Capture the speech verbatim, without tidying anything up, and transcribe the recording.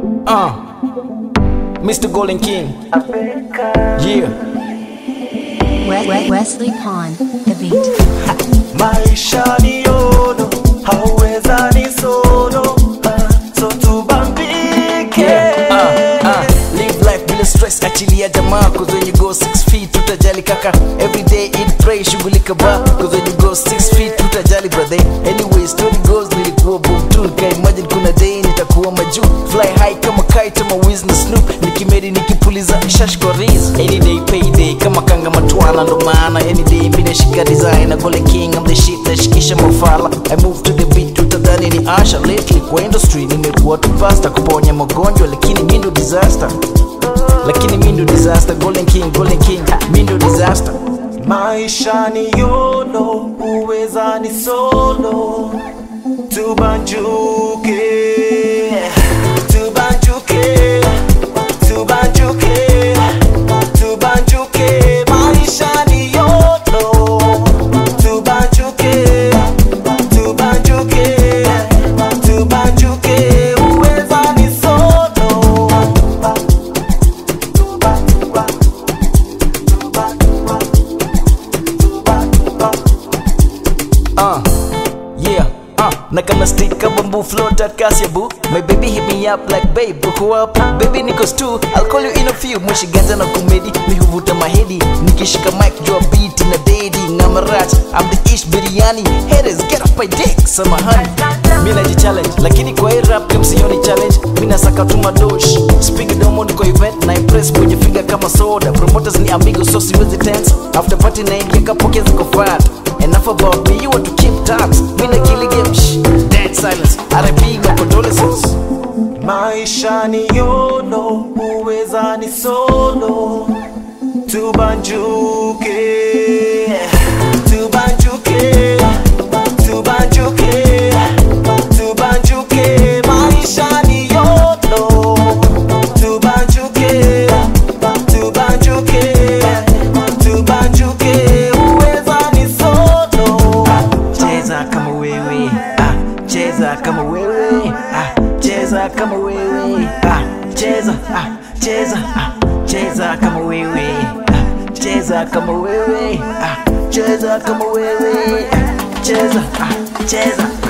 Uh, Mister Golden King. Yeah. Wesley Pond, the beat. Maisha ni yono, hauweza ni sono, so tubambike. Yeah. Uh, uh, live life bila stress, achilia jamaa. Cause when you go six feet, tutajali kaka. Every day eat, pray, shughulika ba. Cause when you go six feet, tutajali brother. Anyway, story goes, nilikuwa boom tune. Ka imagine kuna day nitakuwa majuu. Fly high kama kite, ama whiz na snoop. Nikimedi nikipuliza, shash kwa riz. Any day payday, kama kanga matuana ndo maana. Any day mbine shika designer, Golden King, I'm the shit, nashikisha mafala. I move to the beat, tutadhani ni Asha. Lately kwa industry, nimekuwa tu faster. Kuponya magonjwa, lakini mi ndo disaster. Lakini mi ndo disaster, Golden King, Golden King, mi ndo disaster. Maisha ni yono, uweza ni solo, tubanjuke, tubanjuke, tubanjuke, tubanjuke. Maisha ni yono, tubanjuke, tubanjuke, tubanjuke. Uweza ni solo. Uh, yeah, uh, na kama stick up bamboo float at kasi boo. My baby hit me up like babe, buku up. Baby niko stu, I'll call you in a few. Mwishi ganza na kumedi, mi huvuta mahedi. Nikishika mic, jua beat na dedi. Ngama rat, I'm the ish biryani. Haters, get off my dick, samahani. Mina ji challenge, lakini kwa hii rap game sioni challenge. Mina saka tu madosh, speak domo niko event. Na impress kwenye finger kama soda. Promoters ni amigo, so siwezi tense. After party na ingia kapoke ziko fat. Enough about me, you want to keep tabs. Me na killing game, shh, dead silence. R I P, no condolences. Maisha ni yono, uweza ni solo, tubanjuke, tubanjuke, tubanjuke, tubanjuke. Maisha ni yono, tubanjuke, tubanjuke, tubanjuke. Uweza ni solo. Cheza kama wewe, ah, cheza kama wewe, ah, cheza kama wewe, ah, cheza, ah, cheza, ah, cheza kama wewe, ah, cheza kama wewe, ah, cheza kama wewe, ah, cheza, ah, cheza.